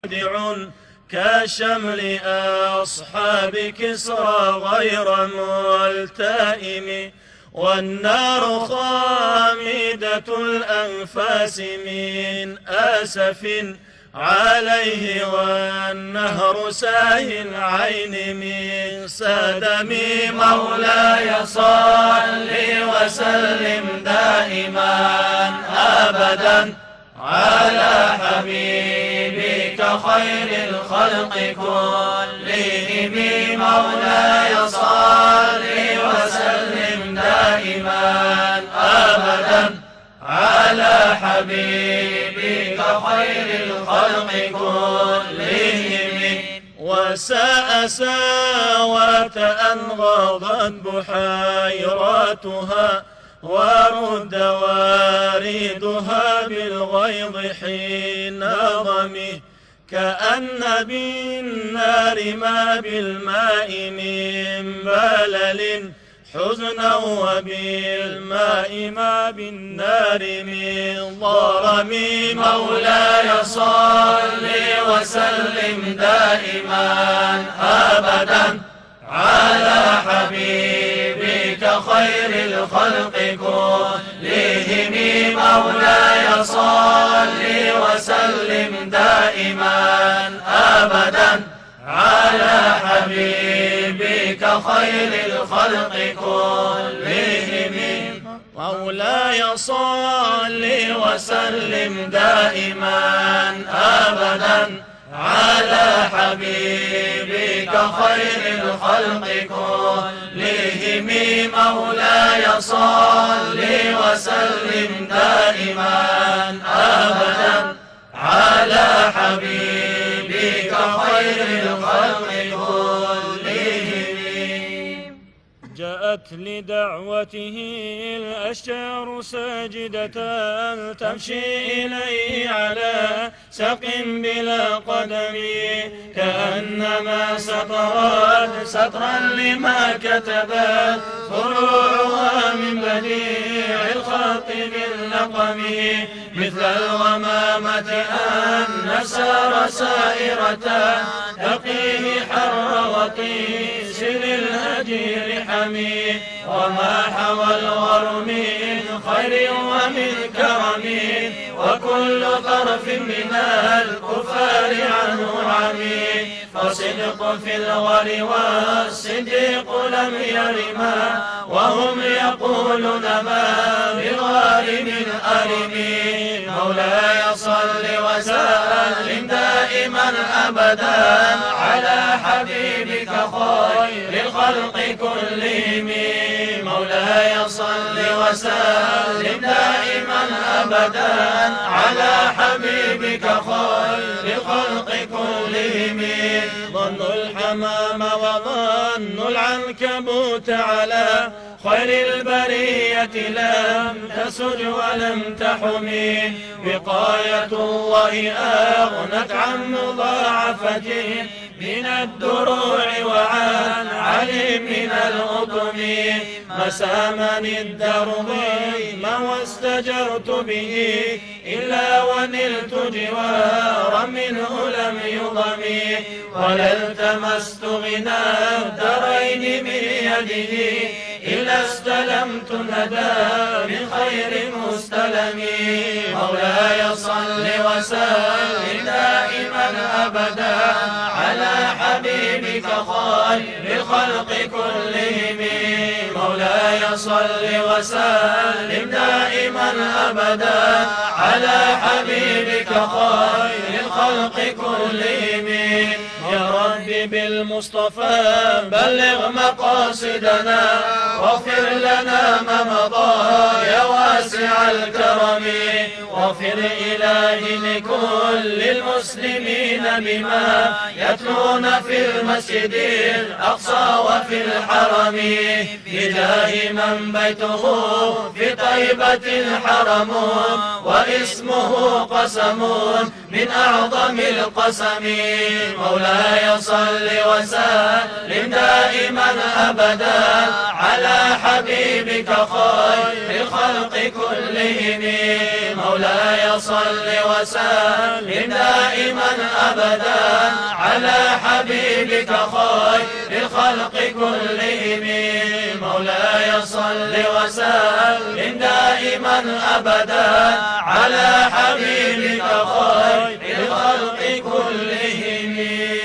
مودع كشمل أصحاب كسرى غير ملتئم، والنار خامدة الأنفاس من أسف عليه، والنهر ساهي العين من سدم. مولاي صل وسلم دائما أبدا على حبيبك خير الخلق كلهم. مولاي صل وسلم دائما أبدا على حبيبك خير الخلق كلهم. وساء ساوة أن غاضت بحيراتها، ورد واردها بالغيظ حين ضمه، كأن بالنار ما بالماء من بلل حزنا، وبالماء ما بالنار من ضرم. مولاي صل وسلم دائما أبدا على حبيبك خير الخلق كلهم. مولاي صل وسلم دائما أبدا على حبيبك خير الخلق كلهم. مولاي صل وسلم دائما أبدا على حبيبك خير الخلق كلهم. مولاي صل وسلم دائما أبدا على حبيبك خير الخلق كلهم. جاءت لدعوته الأشجار ساجدة تمشي إليه على ساق بلا قدم، كأنما سطرت سطرا لما كتبت فروعها من بديع الخط باللقم، مثل الغمامة أن سار سائرة تقيه حر وطيس للهجير حمي، وما حوى الغر من خير ومن كرم، وكل طرف من الكفار عنه عمي. فصدق في الغر والصديق لم يرما، وهم يقولون ما بالغار من أرم. مولاي صل وسلم دائما أبدا على حبيبك خير الخلق كلهم. مولاي صل وسلم دائما أبدا على حبيبك خير الخلق كلهم. ظنوا الحمام وظنوا العنكبوت على خير البرية لم تسج ولم تحمي، وقاية الله أغنت عن مضاعفة من الدروع وعن علي من الأطم. مسامني الدرب ما واستجرت به إلا ونلت جوارا منه لم يضم، ولا التمست غنى الدرين من يده إلا استلمت ندى من خير مستلم. مولاي صل وسلم دائما أبدا على حبيبك خير الخلق كلهم. مولاي صل وسلم دائما أبدا على حبيبك خير الخلق كلهم. يا رب بالمصطفى بلغ مقاصدنا، واغفر لنا ما مضى يا واسع الكرم، واغفر إلهي لكل المسلمين بما يتلون في المسجد الأقصى وفي الحرم، بجاه من بيته في طيبة حرم، واسمه قسم من أعظم القسم. مولاي صل وسلم دائما أبدا على حبيبك خير الخلق كلهم مولاي صل وسلم دائما أبدا على حبيبك خير الخلق كلهم مولاي صل وسلم دائما أبدا على حبيبك خير الخلق كلهم.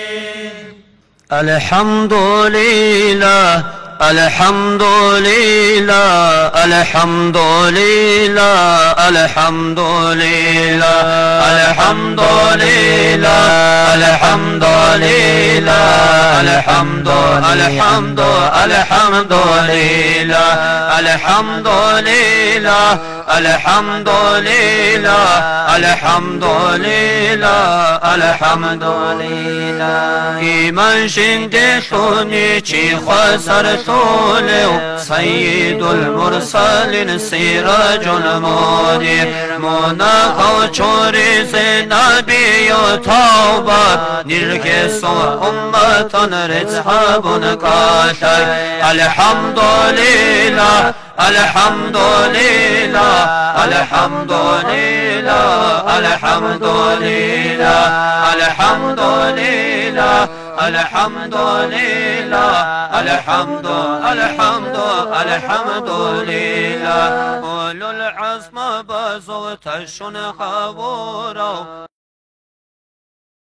الحمد لله الحمد لله الحمد لله الحمد لله الحمد لله الحمد لله الحمد الحمد الحمد لله الحمد لله الحمد لله الحمد لله الحمد لله إيمان شندخوني خسر طولو سيد المرسلين سراج المنير مناخو چوريز نبي توبة نركسو أمة رزحاب كاتر الحمد لله الحمد لله الحمد لله الحمد لله الحمد لله الحمد لله الحمد الحمد الحمد لله أولو العزم بزغتشن خبورا